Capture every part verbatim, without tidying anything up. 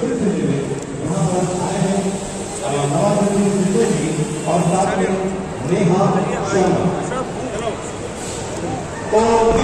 और साथ में नेहा शर्मा तो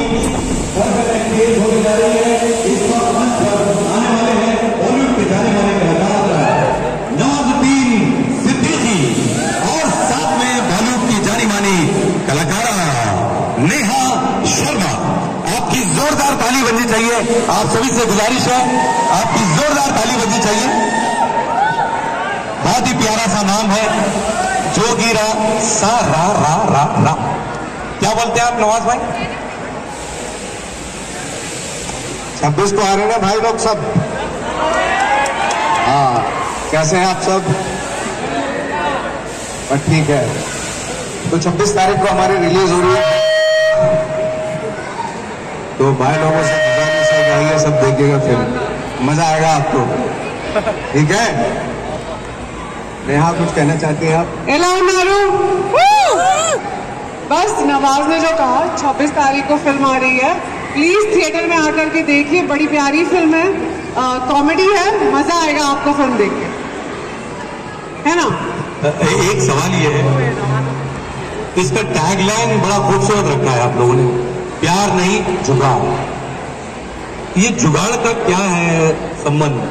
होने जा रही है। इस वक्त मंच पर आने वाले हैं बॉलीवुड के जाने वाले कलाकार नवाजुद्दीन सिद्दीकी और साथ में बॉलीवुड की जानी मानी कलाकारा नेहा शर्मा। आपकी जोरदार ताली बजनी चाहिए। आप सभी से गुजारिश है, आपकी जोरदार ताली बजनी चाहिए। बहुत ही प्यारा सा नाम है, जोगीरा सा रा रा रा रा। क्या बोलते हैं आप नवाज भाई? छब्बीस को आ रहे हैं भाई लोग सब। हाँ, कैसे हैं आप सब? और ठीक है, तो छब्बीस तारीख को हमारी रिलीज हो रही है, तो भाई लोगों से गुजारिश है कि आइए सब देखिएगा फिल्म, मजा आएगा आपको। ठीक है, नेहा कुछ कहना चाहती हैं आप? एलान मारू। बस नवाज ने जो कहा, छब्बीस तारीख को फिल्म आ रही है, प्लीज थिएटर में आकर के देखिए। बड़ी प्यारी फिल्म है, कॉमेडी है, मजा आएगा आपको फिल्म देख के, है ना? एक सवाल ये है, इसका टैगलाइन बड़ा खूबसूरत रखा है आप लोगों ने, प्यार नहीं जुगाड़। ये जुगाड़ का क्या है संबंध?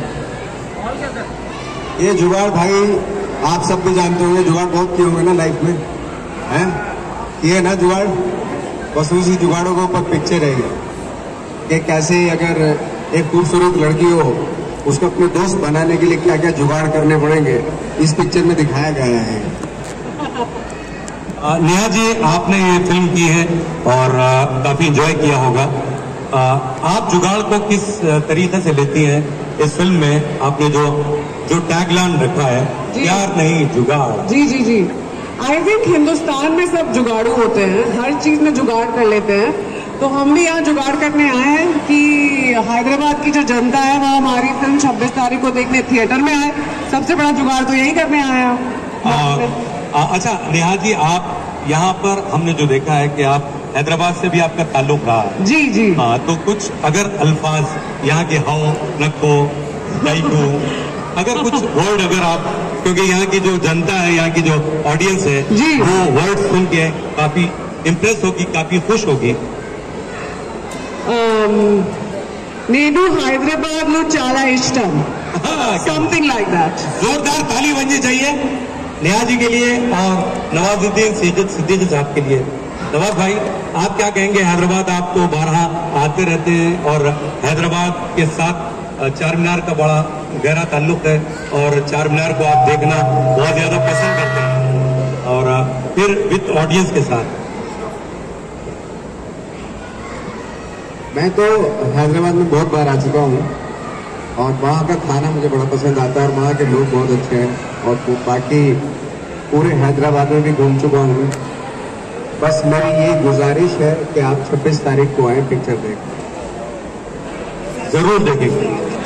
ये जुगाड़ भाई आप सब भी जानते होंगे, जुगाड़ बहुत किए होंगे ना लाइफ में, हैं? ये ना जुगाड़, बस उसी जुगाड़ों के ऊपर पिक्चर है कि कैसे अगर एक खूबसूरत लड़की हो, उसको अपने दोस्त बनाने के लिए क्या क्या जुगाड़ करने पड़ेंगे, इस पिक्चर में दिखाया गया है। नेहा जी, आपने ये फिल्म की है और आ, काफी एंजॉय किया होगा। आ, आप जुगाड़ को किस तरीके से लेती हैं इस फिल्म में? आपने जो जो टैगलाइन रखा है, प्यार नहीं जुगाड़। जी जी जी, आई थिंक हिंदुस्तान में सब जुगाड़ू होते हैं, हर चीज में जुगाड़ कर लेते हैं, तो हम भी यहाँ जुगाड़ करने आए हैं कि हैदराबाद की जो जनता है वो हमारी फिल्म छब्बीस तारीख को देखने थिएटर में आए। सबसे बड़ा जुगाड़ तो यही करने आए हैं। अच्छा नेहा जी, आप यहाँ पर हमने जो देखा है कि आप हैदराबाद से भी आपका ताल्लुक रहा है। जी जी। हाँ, तो कुछ अगर अल्फाज यहाँ के हाउ नको डाइको, अगर कुछ वर्ड अगर आप, क्योंकि यहाँ की जो जनता है, यहाँ की जो ऑडियंस है, वो वर्ड सुन के काफी इम्प्रेस होगी, काफी खुश होगी। नेनु हैदराबाद लो चाला इष्टम, समथिंग लाइक दैट। जोरदार ताली बजनी चाहिए नेहा जी के लिए और नवाजुद्दीन सिद्दीकी साहब के लिए। नवाज भाई, आप क्या कहेंगे? हैदराबाद आप तो बारहा आते रहते हैं और हैदराबाद के साथ चार मीनार का बड़ा गहरा ताल्लुक है और चार मीनार को आप देखना बहुत ज्यादा पसंद करते हैं, और फिर विद ऑडियंस के साथ। मैं तो हैदराबाद में बहुत बार आ चुका हूँ और वहाँ का खाना मुझे बड़ा पसंद आता है और वहाँ के लोग बहुत अच्छे हैं, और तो बाकी पूरे हैदराबाद में भी घूम चुका हूँ। बस मेरी ये गुजारिश है कि आप छब्बीस तारीख को आए पिक्चर देख, जरूर देखेंगे।